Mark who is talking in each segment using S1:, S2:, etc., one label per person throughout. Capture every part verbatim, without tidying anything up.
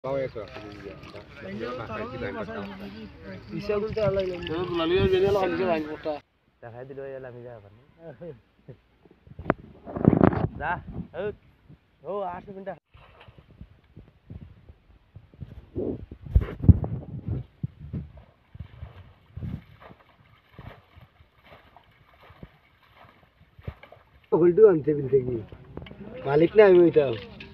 S1: দেখাই দিল আমি যাবো যা ও আটশো মিনিট
S2: উল্টু আনতে বিলতে কি মালিক না আমি ওইটা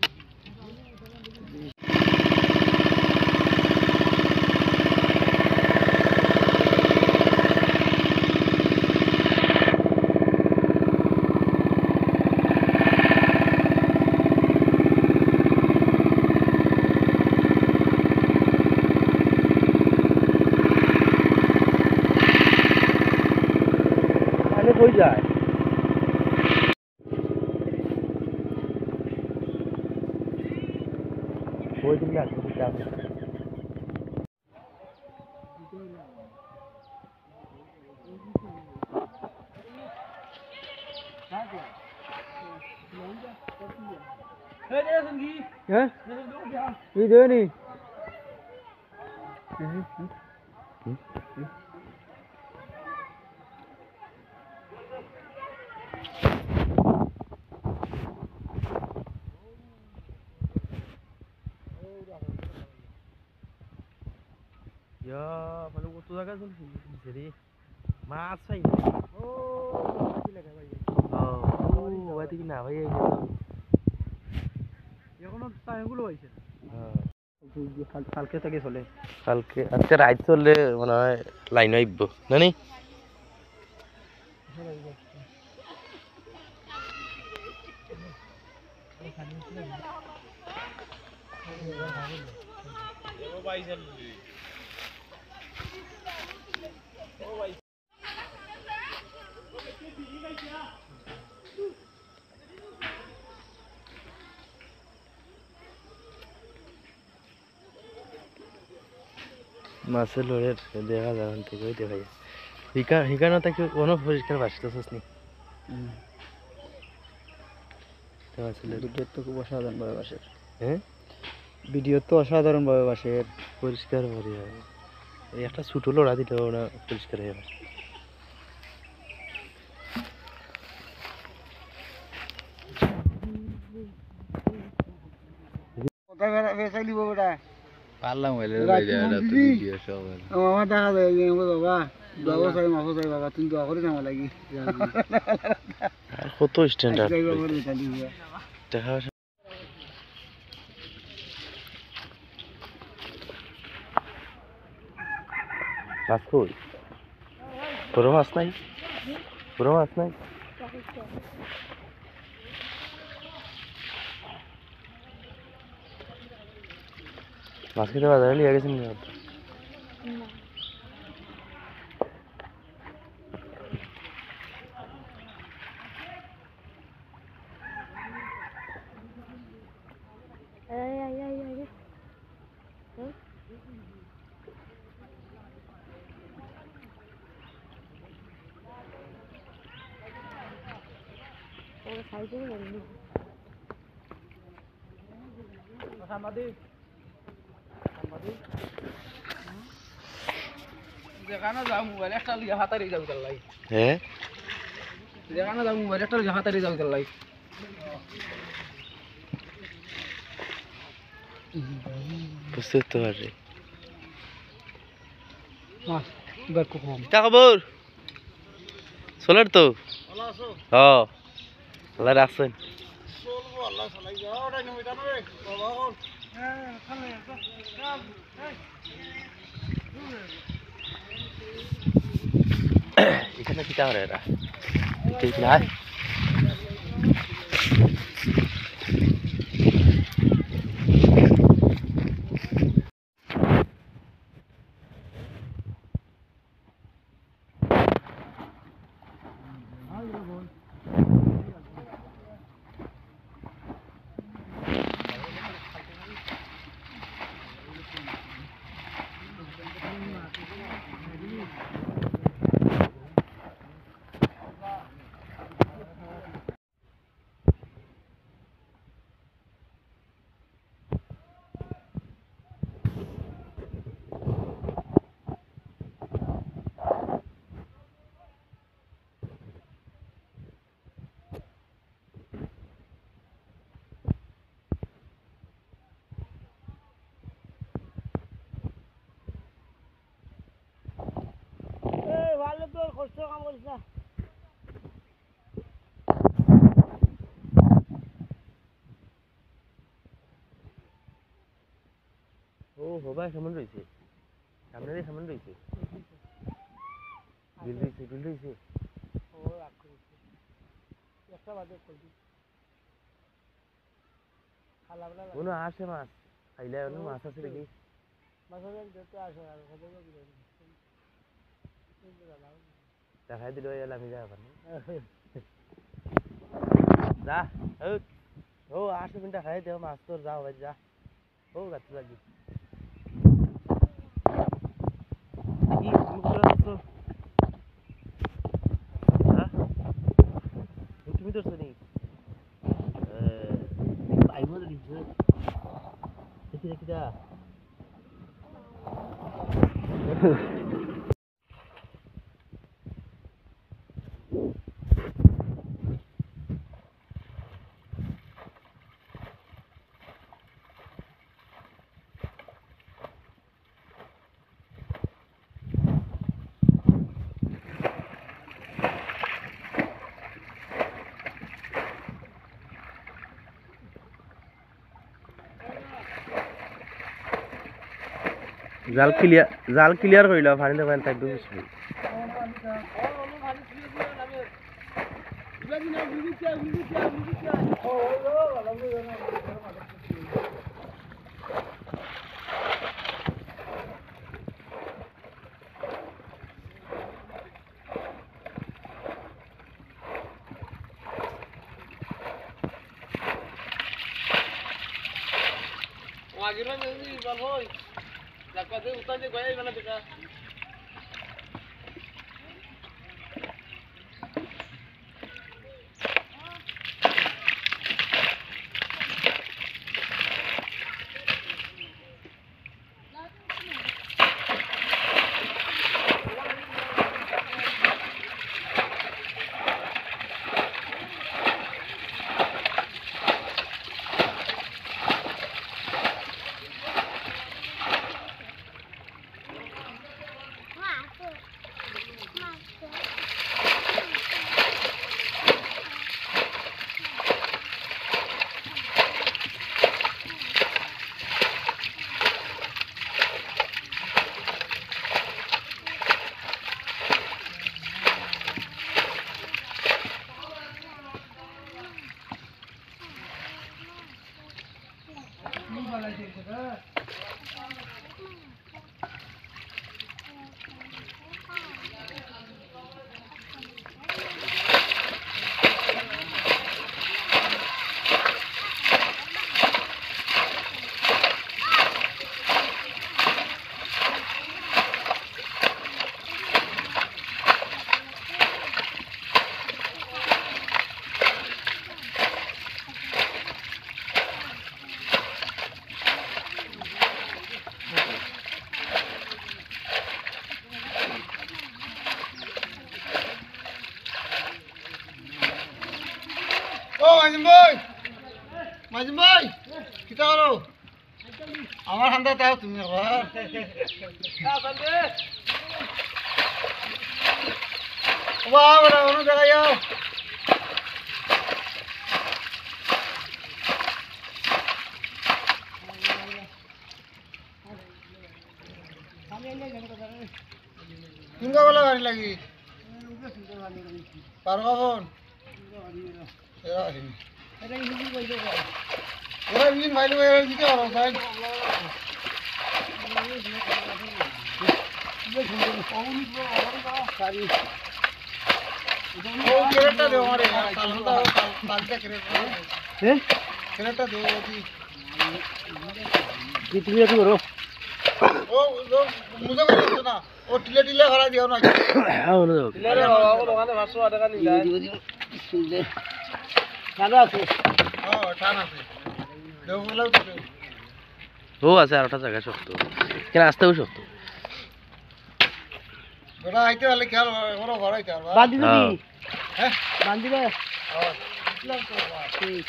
S2: কই যায় ওই দিন না তুমি যাবে হ্যাঁ কি দেনি
S1: Ya, paling waktu jaga tuh jadi masa ini.
S2: Oh,
S1: Oh, oh, berarti kenapa ya gitu?
S2: এখন টাইমগুলো হইছে
S1: হ্যাঁ
S2: কালকে থেকে চলে
S1: কালকে আজকে রাত চললে মনে হয় লাইন আইব নানি মাছের লোড়ের দেখা যান থেকে ওই দেখা যায় হিকা হিকানো থেকে কোনো পরিষ্কার বাঁচতেছিস নি
S2: ভিডিও তো খুব অসাধারণ ভাবে বাসের
S1: হ্যাঁ
S2: ভিডিও তো অসাধারণ ভাবে বাসের
S1: পরিষ্কার করি এই একটা ছোটো লোড়া দিলে ওরা পরিষ্কার হয়ে যাবে
S2: কোথায় বেসাই দিব ওটা
S3: পারলাম হইলে লই যায় এটা তো ভিডিও সব
S2: আমার দেখা যায় যে বাবা বাবা সাই মাফো সাই বাবা তুমি দোয়া করে জামা লাগি
S1: আর কত স্ট্যান্ডার্ড দেখা মাছ কই বড় মাছ নাই বড় মাছ নাই মাছ খেতে বাজারে লিয়ে গেছেন না
S4: Ay, ay, ay, ay. ¿Eh? Ôi, thấy chứ mình đi.
S2: সাংবাদিক সাংবাদিক যেখানে যাও মোবাইল একটা লিয়ে হাতারি যাও তার লাই
S1: হ্যাঁ
S2: যেখানে যাও মোবাইল একটা লিয়ে হাতারি যাও তার লাই
S1: বুঝতে তো পারি
S2: মাছ বার কো কম
S1: তা খবর সোলার তো হ্যাঁ আল্লাহ রাখছেন
S2: চলবো আল্লাহ চালাই যাও ওটা নিমিটা না রে বাবা হল হ্যাঁ খালে কাম
S1: এখানে কি টাওয়ার এরা ঠিক না
S4: কাম করিস না
S1: ও হবা কেমন রয়েছে সামনে রে কেমন রয়েছে বিল রয়েছে বিল রয়েছে
S2: ও রাখ করেছে একটা বাদে করবি খালাবলা
S1: কোনো আসে মাছ খাইলে অন্য মাছ আছে নাকি
S2: মাছের দেখতে আসে আর খাবে না দিলে
S1: দেখাই দিল এলা আমি যাবো না যা ও ও আসে মিনিট খাই দেও মাছ তোর যাও ভাই যা ও গাছ লাগি কি তুমি কোথায় আছো হ্যাঁ তুমি তো শুনি আই মনে দিছ দেখি দেখি দা জাল ক্লিয়ার জাল ক্লিয়ার কইলা পানিতে পানি থাকবে বুঝবি
S2: আগের মানে বল হই জাকাতে উতান যে গয়াই মানে বেটা ও মাজিম ভাই মাজিম ভাই কি করো আমার হান্দা তাও তুমি আবার বাবা বড় ওনো জায়গা যাও কিংবা বলা গাড়ি লাগি পারবা ফোন এরা আহিনি এটা ইঞ্জিন কই দেব এরা ইঞ্জিন ভাইলে এরা দিতে পারো ভাই ও কেরেটটা দেও আমারে তালটা তালটা কেরেটটা হ্যাঁ কেরেটটা দেও দি
S1: কি তুমি কি করো
S2: ও মুজা করছো না ও টিলে টিলে ভরা দিও না
S1: হ্যাঁ ওনো দাও
S2: টিলে বাবা ও দোকানে পাঁচশো টাকা নিলা দিও দিও শুনলে ঠান্ডা আছে ও ঠান্ডা আছে দেও বলাও তো
S1: ও আছে আরটা জায়গা শক্ত কেন আসতেও শক্ত
S2: ওরা আইতে হলে খেয়াল ওরা ঘর আইতে পারবা
S1: বাঁধি দিবি
S2: হ্যাঁ
S1: বাঁধি দিবে
S2: হ্যাঁ ইসলাম তো ঠিক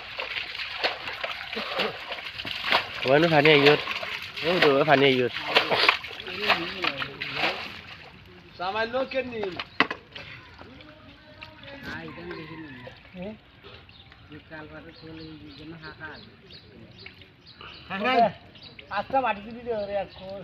S1: ওখানে পানি আইয়র ও তো পানি আইয়র
S2: সামান্য কেন নি আচ্ছা মাটি দিবি রে ওরে এক কোর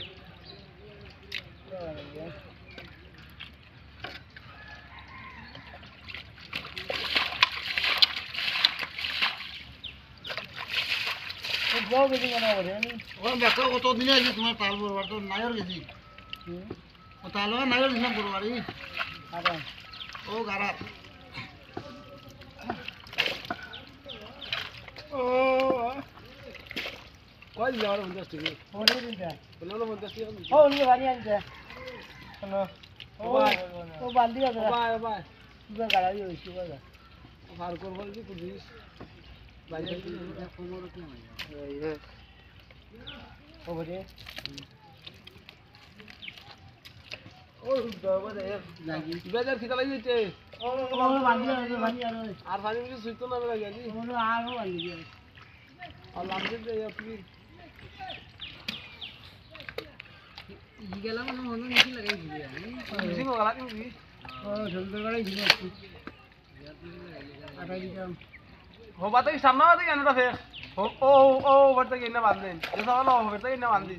S2: যাও বেশি কেন বলে আমি ওখানে দেখো কত দিনে আছে তোমার তাল বরবার তো নাইর গেছি ও তাল নাইর দিন বরবারি আরে ও গারা ও কই যাওয়ার পঞ্চাশ টাকা ওনে দিটা পনেরো পঞ্চাশ টাকা ও নিয়ে বাড়ি আনছে শোনো ও ও বালদি আছে বাই বাই তুই গাড়ি হইছি বাবা ভার করব কি কুদিস বাইরে পনেরো কি নাই এই ও বলে ও দাও দে লাগি বাজার কিটা লাগি যেতে ও বালদি আছে বালদি আছে আর পানি কিছু সুইতো না লাগি ও আর ও বালদি আছে আর লাগছে যে আপনি ই গেলা মানে মনে নিচে লাগাই দিবি আমি নিচে গলা দিবি ও জলদি করে দিবি আটা দিলাম हो बात है सामने बात है क्या ना फिर ओ ओ ओ ऊपर तक इन्हें बांध दें जैसा वाला ऊपर तक इन्हें बांध दी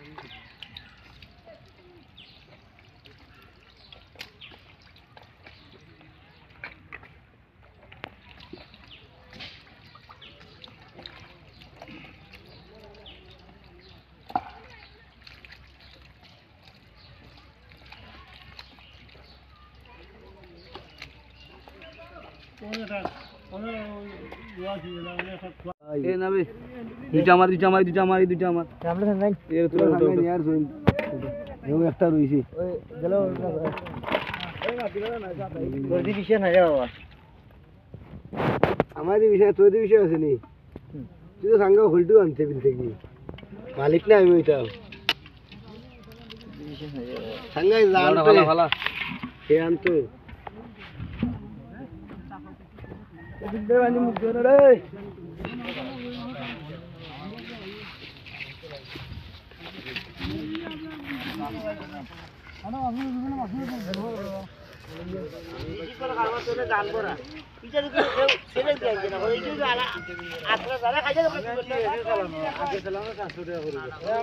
S2: দুইটা আমার দুইটা আমার দুইটা আমার দুইটা আমার আমরা সাঙ্গাই এর তুই সাঙ্গাই यार জয়েন এও একটা রইছে ওই গেল এই না দিলা না যাতা তোর দি বিষয় না যাও আমার দি বিষয় তোর দি বিষয় আছে নি তুই তো সাঙ্গা হলটু আনতে বিনতে কি মালিক না আমি ওইটা বিষয় না যাও সাঙ্গাই জান ভালো ভালো কে আনতো দিলে বানি মুখ ধরে রে আনা আমি বিভিন্ন মাছ ধরবো কি করে খাওয়া তোরে জান করা পিছনে তো ছেলে দিয়ে না ওই যে আলা আত্রা যারা খাইছে তো আগে চালানো চারশো টাকা করে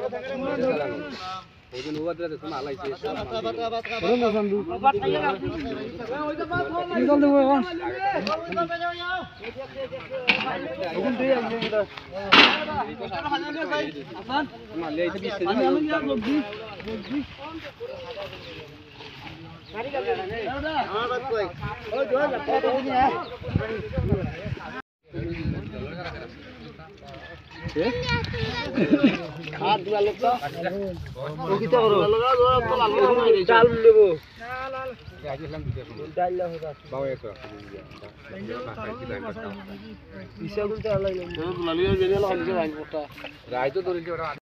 S2: ওই দিন ওভার দিতে তুমি আলাইছে বড় না সান্দু বাত খাইয়া না ওই তো বাত হল নিকল দেবো এখন এখন তুই আইছিস এটা আসান মাল এই তো বিশ কেজি আমি আমি আর লবজি লবজি গাড়ি গাড়ি না আমার বাত কই ও জোর লাগতে দিনি হ্যাঁ আর দুলা লোক তো ও কিটা করো তো লাল চাল নেব লাল লাল আজলাম দিতে ডাল লাও বাবা একটু ইসা গুলতে আলাই লাইলাম তো লালিয়া বেরিয়ে লাগাইছে রাইন পড়তা রাইতো ধরে